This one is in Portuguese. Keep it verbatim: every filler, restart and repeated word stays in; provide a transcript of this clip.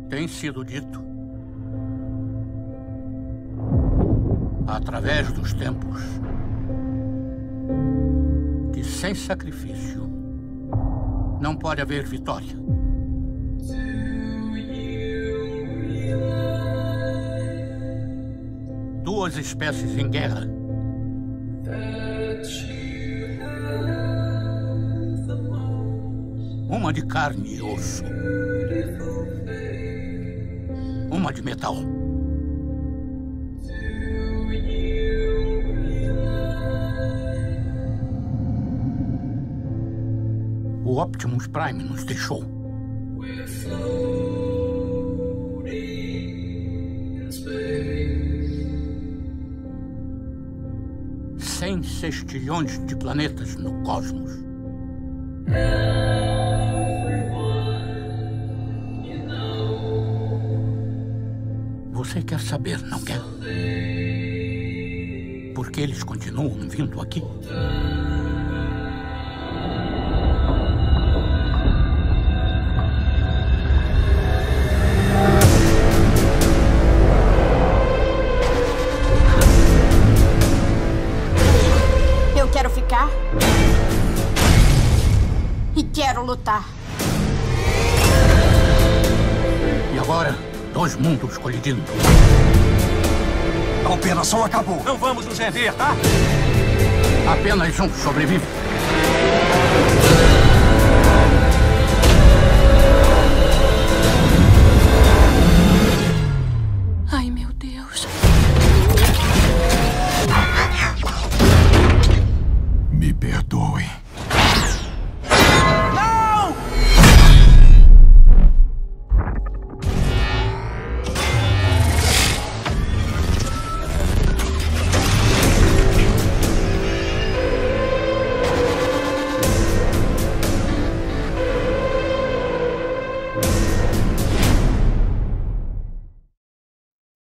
Tem sido dito, através dos tempos, que sem sacrifício não pode haver vitória. Duas espécies em guerra. Uma de carne e osso. Uma de metal. O Optimus Prime nos deixou. Cem sextilhões de planetas no cosmos. Você quer saber, não quer? Por que eles continuam vindo aqui? Eu quero ficar. E quero lutar. E agora, dois mundos colidindo. A operação acabou. Não vamos nos render, tá? Apenas um sobrevive. Ai, meu Deus. Me perdoe.